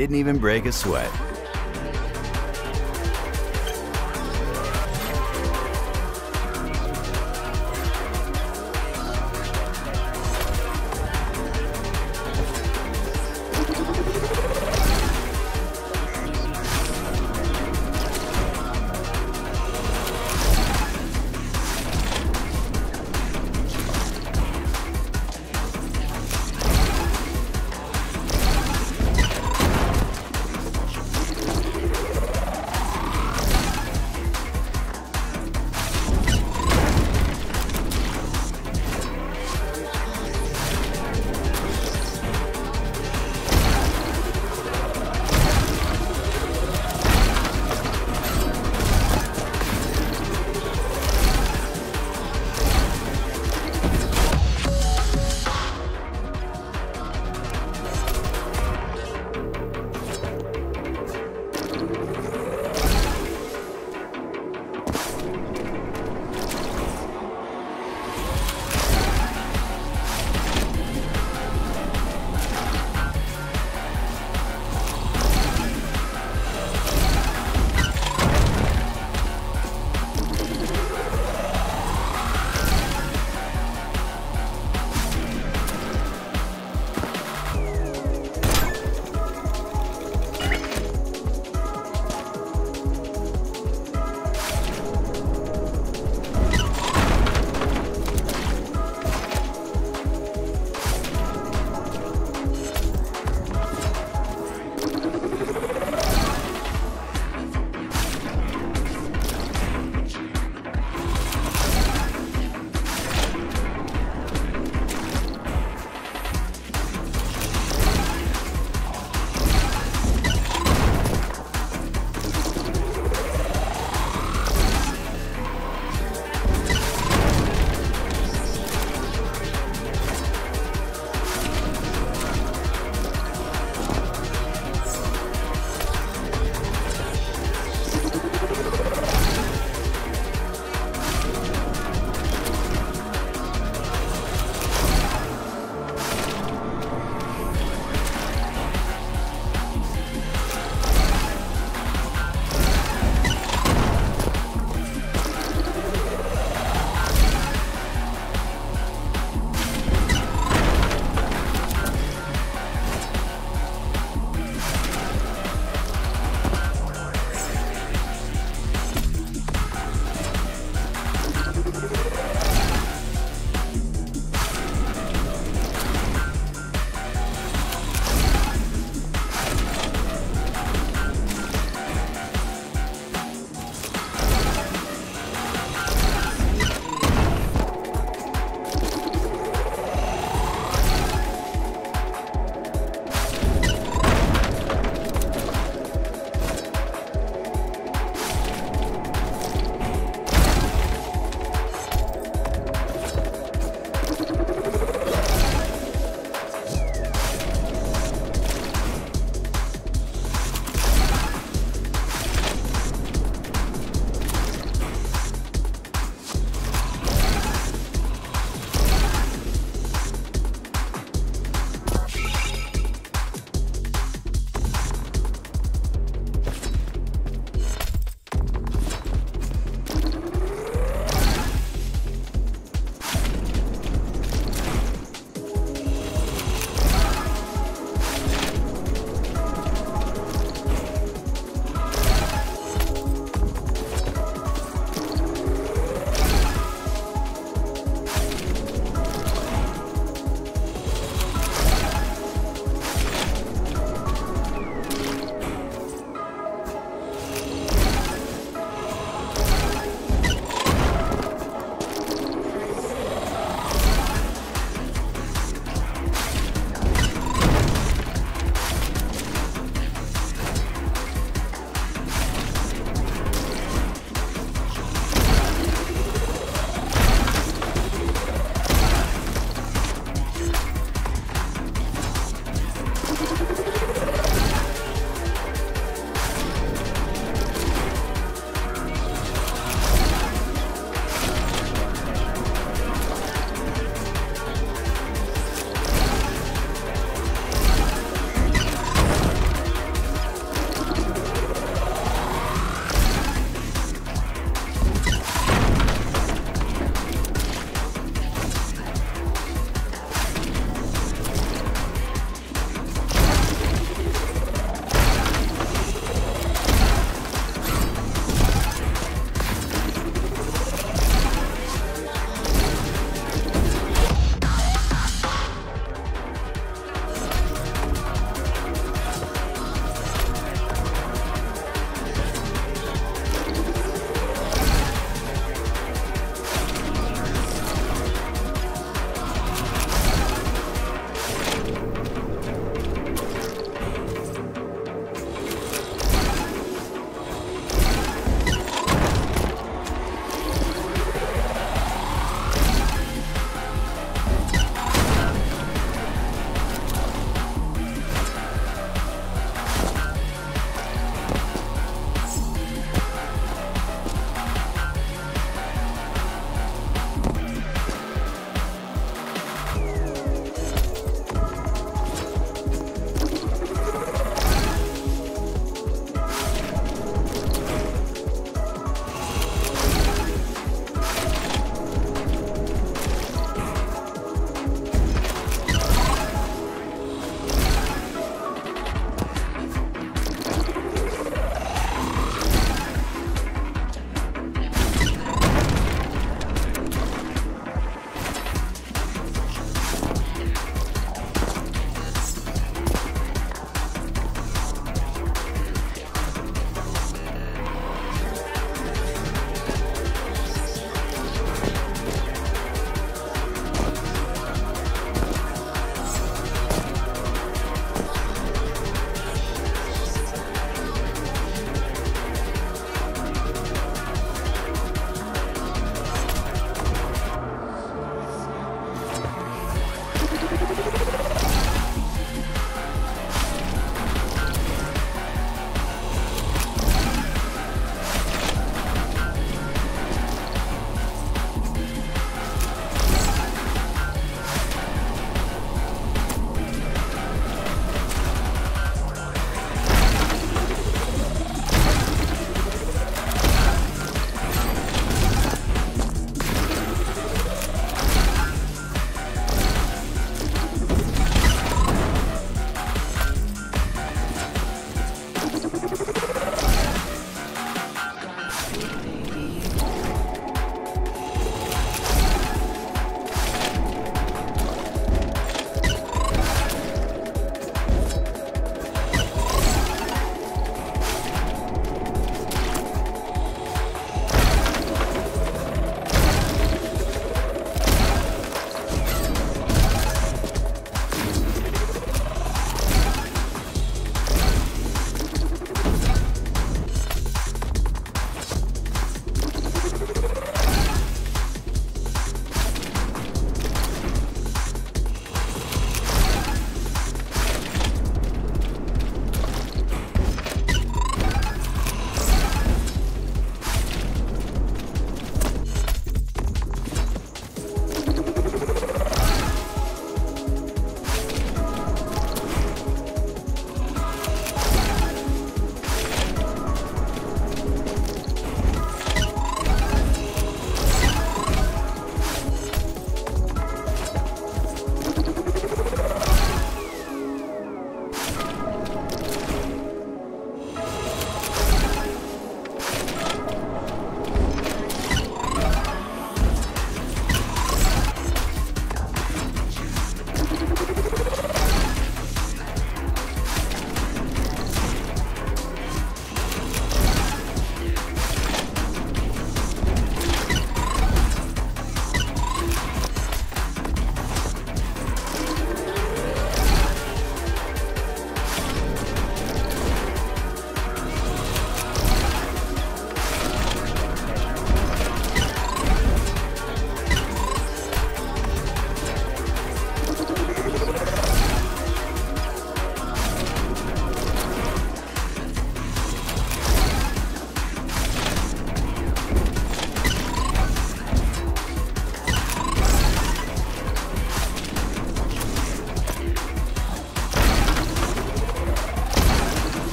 didn't even break a sweat.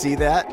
see that?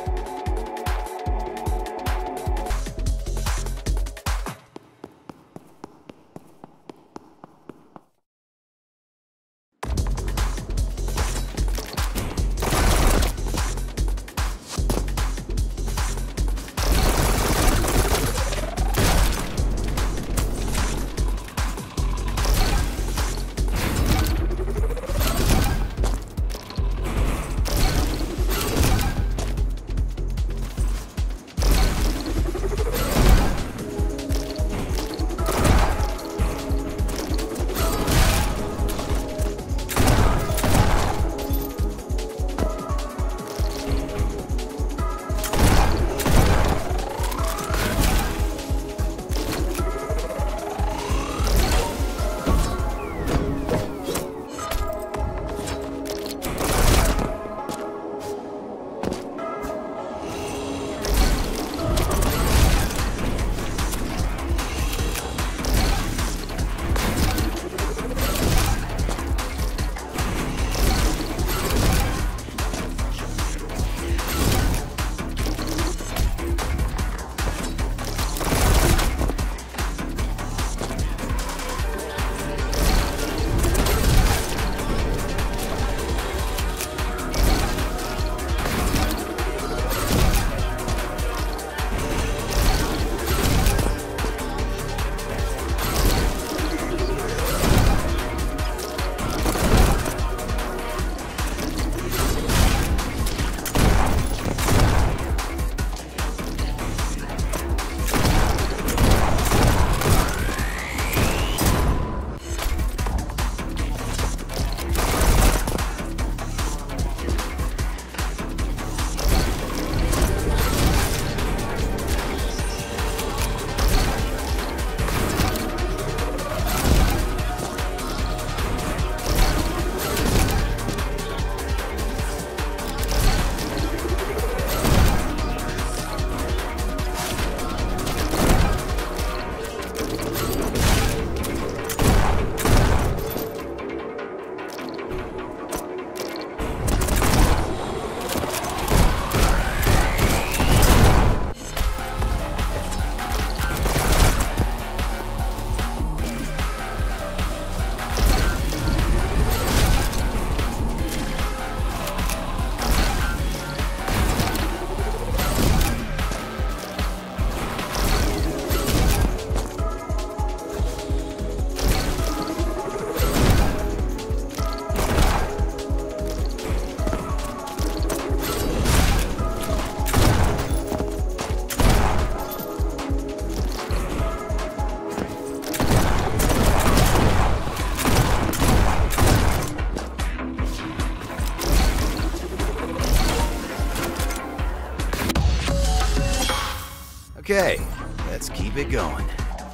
Okay, let's keep it going.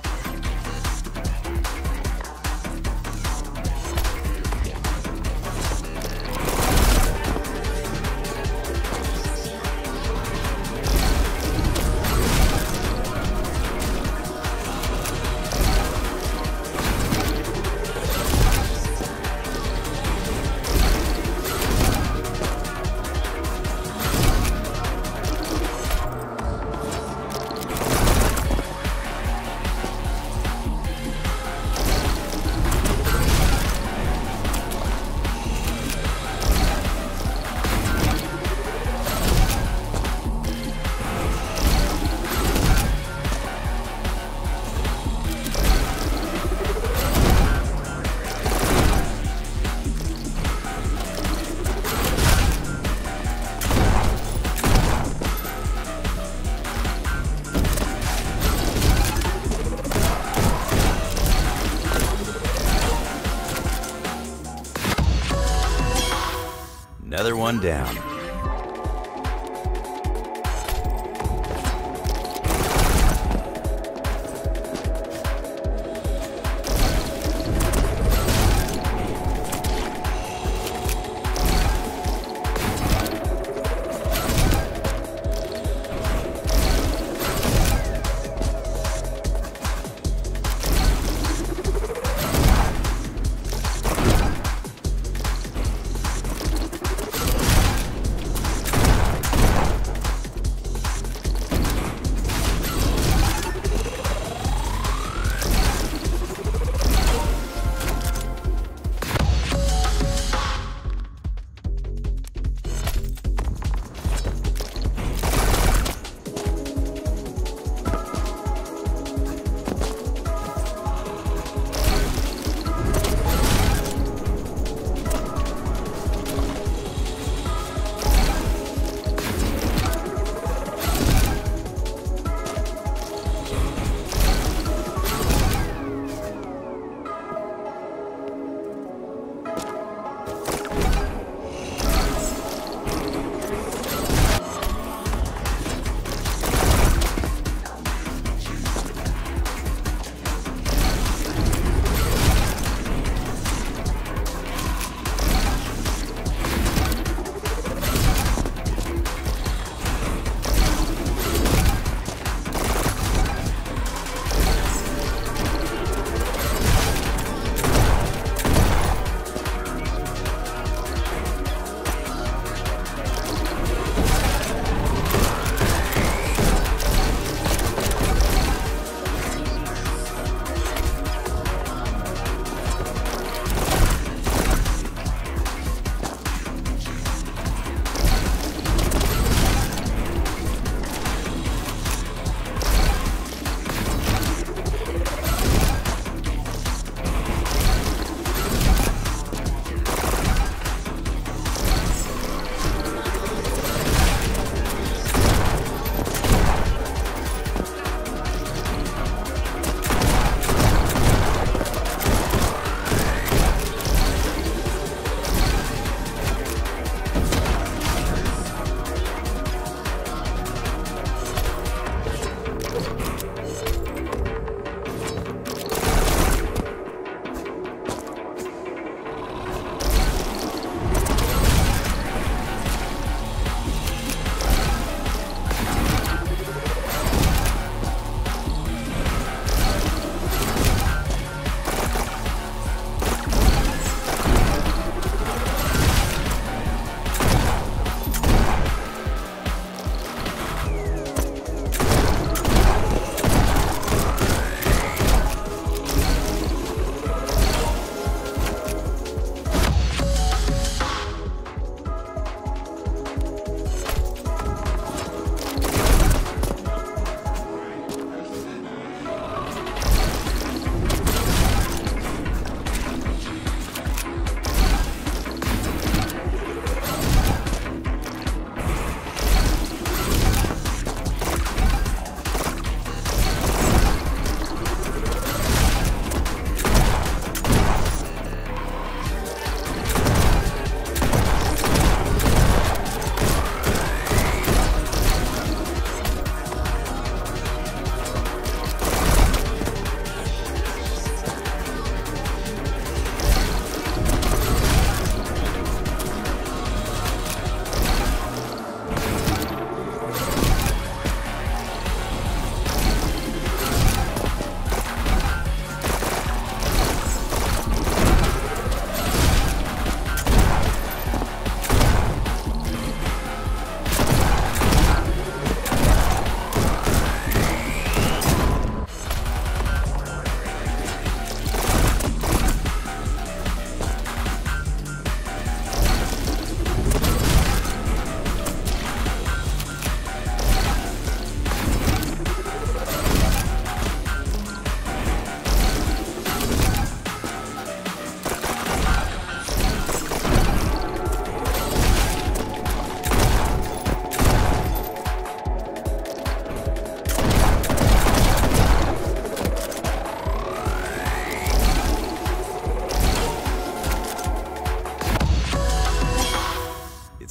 Another one down.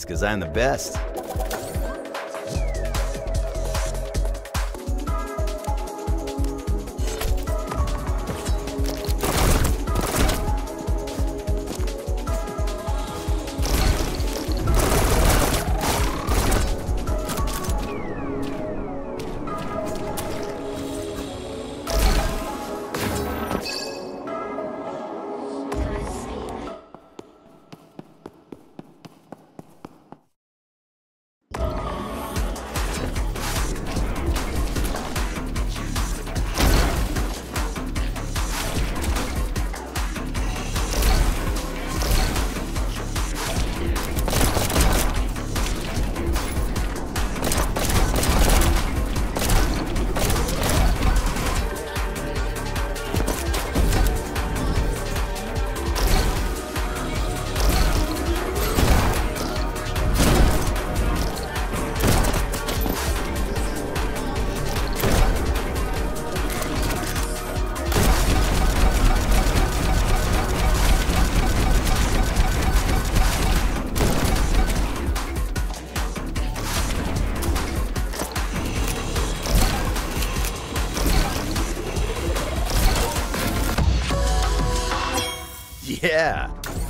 'cause I'm the best. Yeah!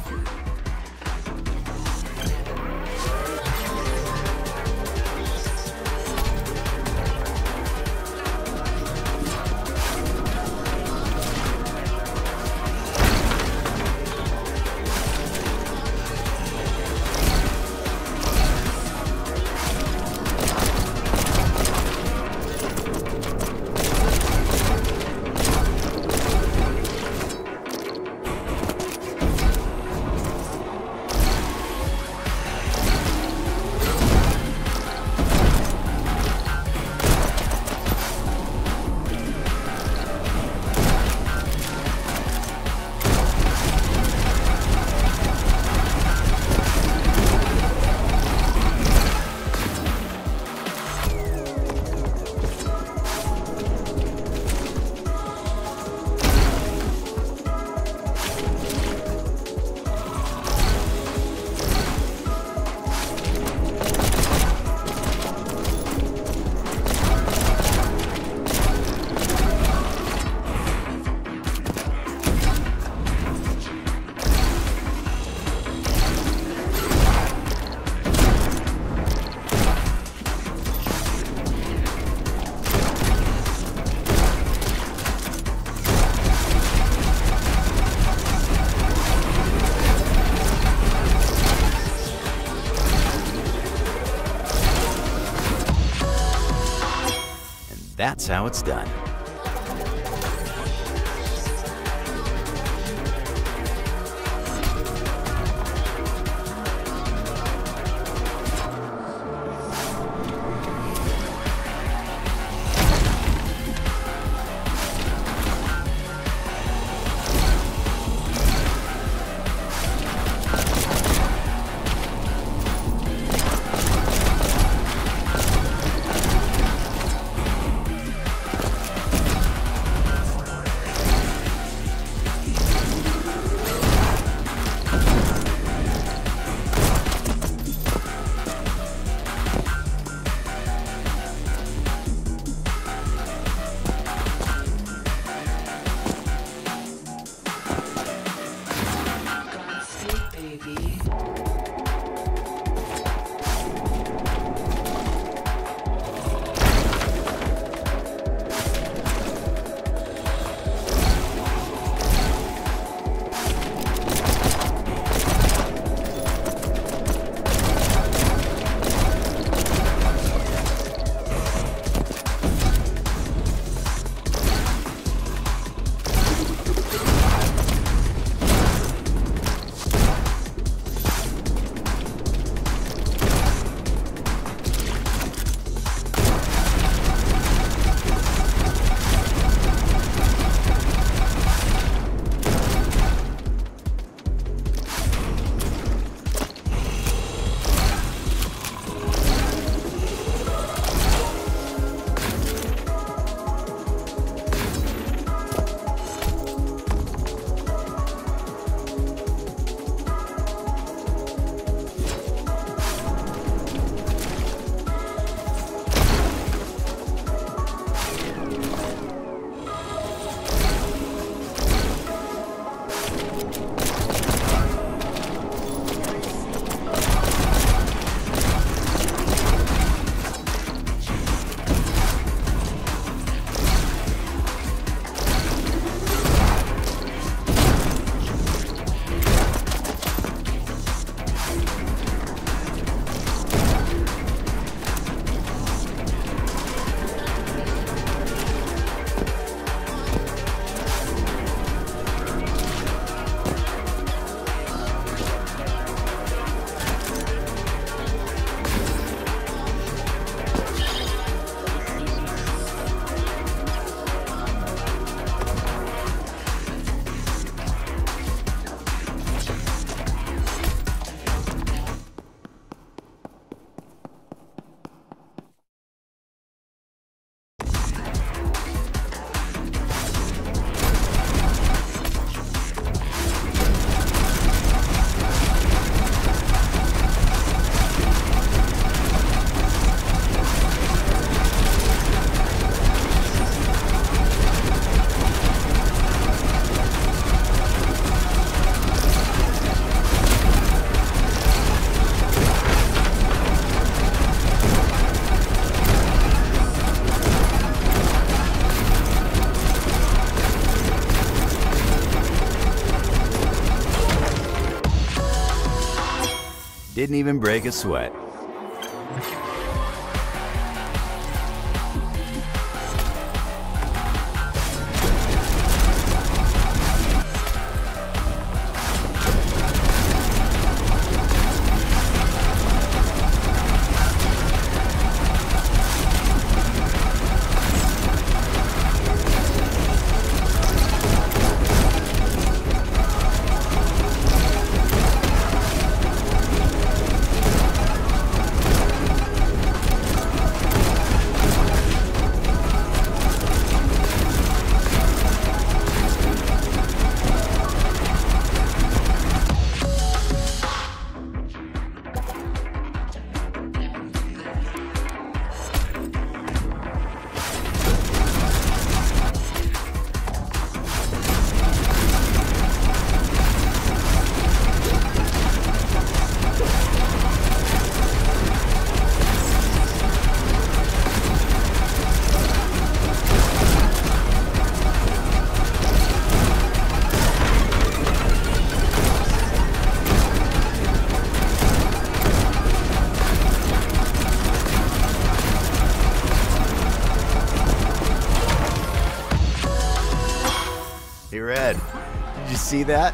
That's how it's done. Didn't even break a sweat. Hey, Red, did you see that?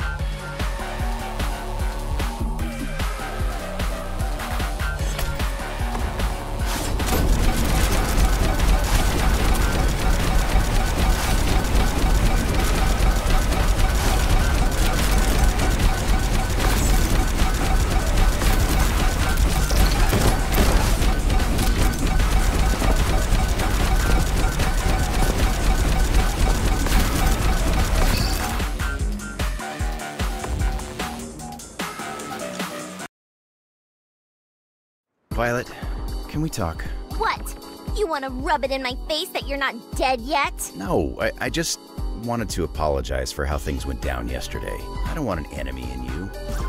Violet, can we talk? What? You want to rub it in my face that you're not dead yet? No, I just wanted to apologize for how things went down yesterday. I don't want an enemy in you.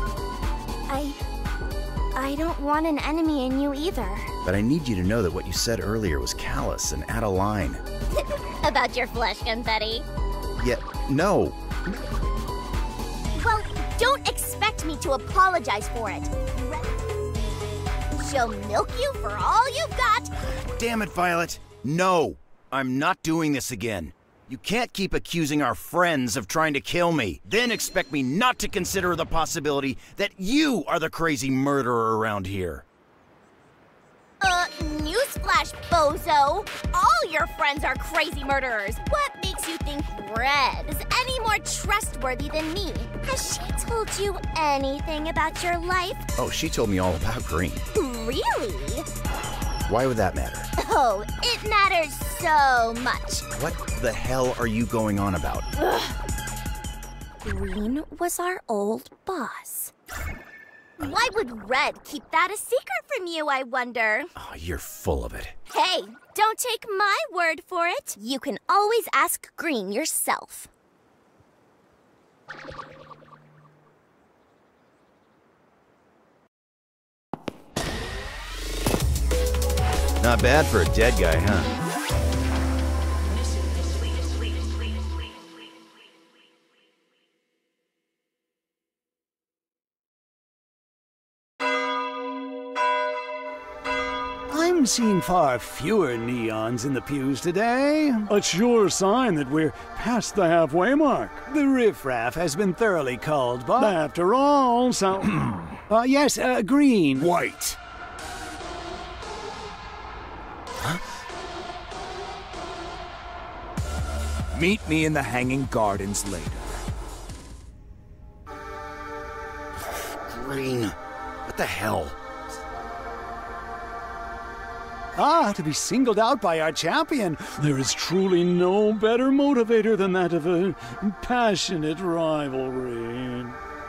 I don't want an enemy in you either. But I need you to know that what you said earlier was callous and out of line. About your flesh confetti? Yeah, no. Well, don't expect me to apologize for it. She'll milk you for all you've got. Damn it, Violet. No, I'm not doing this again. You can't keep accusing our friends of trying to kill me, then expect me not to consider the possibility that you are the crazy murderer around here. Newsflash, bozo. All your friends are crazy murderers. What makes you think Red is any more trustworthy than me? Has she told you anything about your life? Oh, she told me all about Green. Really? Why would that matter? Oh, it matters so much. What the hell are you going on about? Green was our old boss. Why would Red keep that a secret from you, I wonder? Oh, you're full of it. Hey, don't take my word for it. You can always ask Green yourself. Not bad for a dead guy, huh? I'm seeing far fewer neons in the pews today. A sure sign that we're past the halfway mark. The riffraff has been thoroughly culled, but after all, so... yes, green. White. Meet me in the Hanging Gardens later. Green. What the hell? Ah, to be singled out by our champion. There is truly no better motivator than that of a passionate rivalry.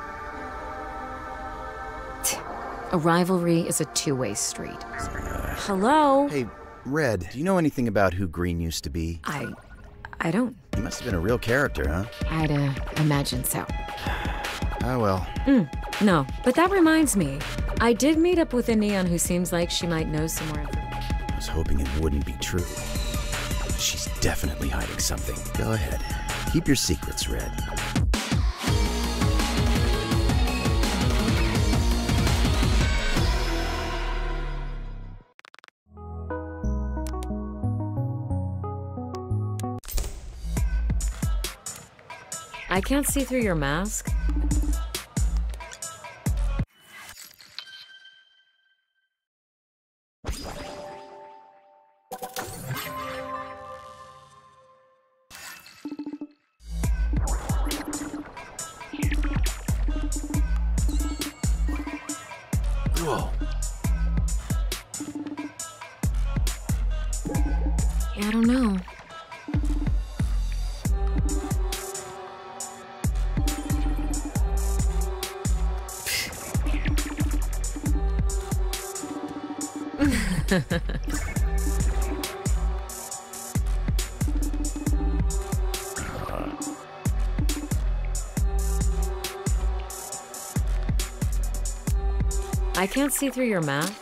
A rivalry is a two-way street. Hello? Hey, Red, do you know anything about who Green used to be? I don't. He must have been a real character, huh? I'd imagine so. Oh, well. No, but that reminds me. I did meet up with a neon who seems like she might know some more information. I was hoping it wouldn't be true. She's definitely hiding something. Go ahead. Keep your secrets, Red. I can't see through your mask. Whoa. I don't know. I can't see through your mask.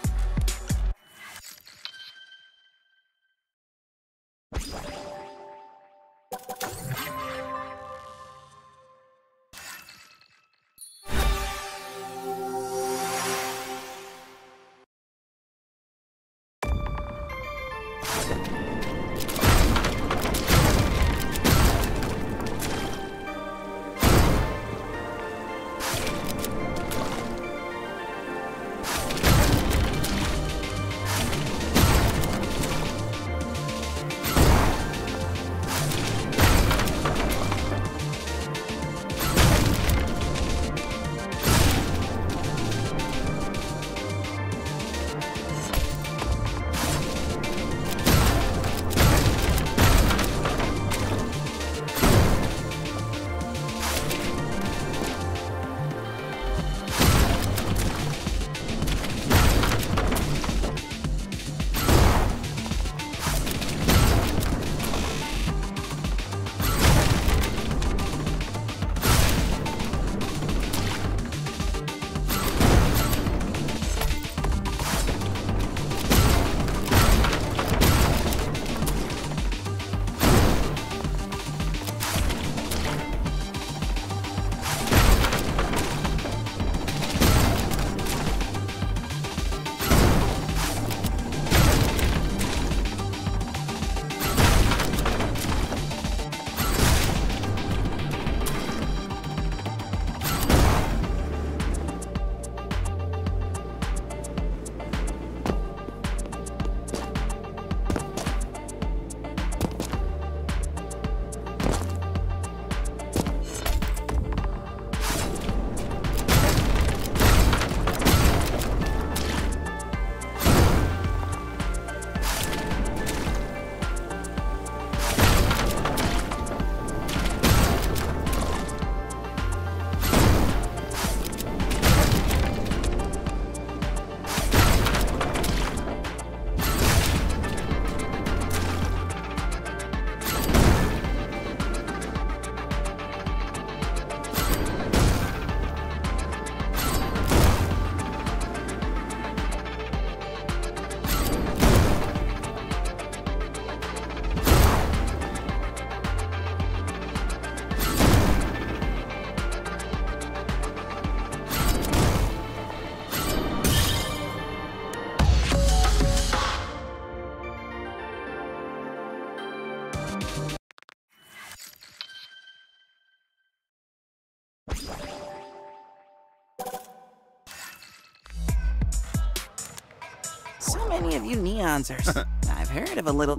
So many of you neons are... I've heard of a little...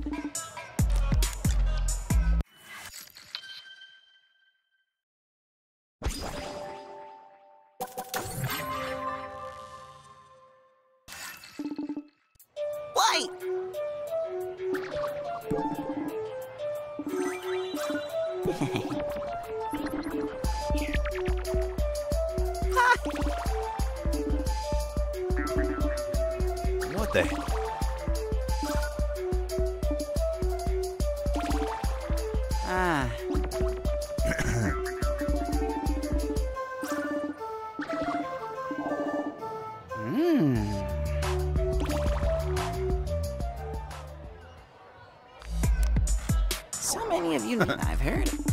Why? What the? Ah. So many of you... I've heard of...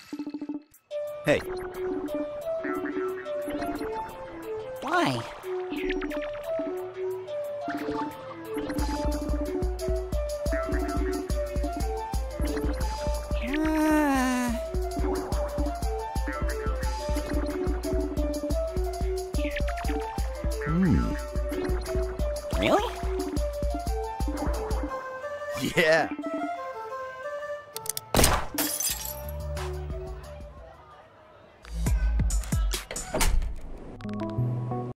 Hey. Why? Really? Yeah,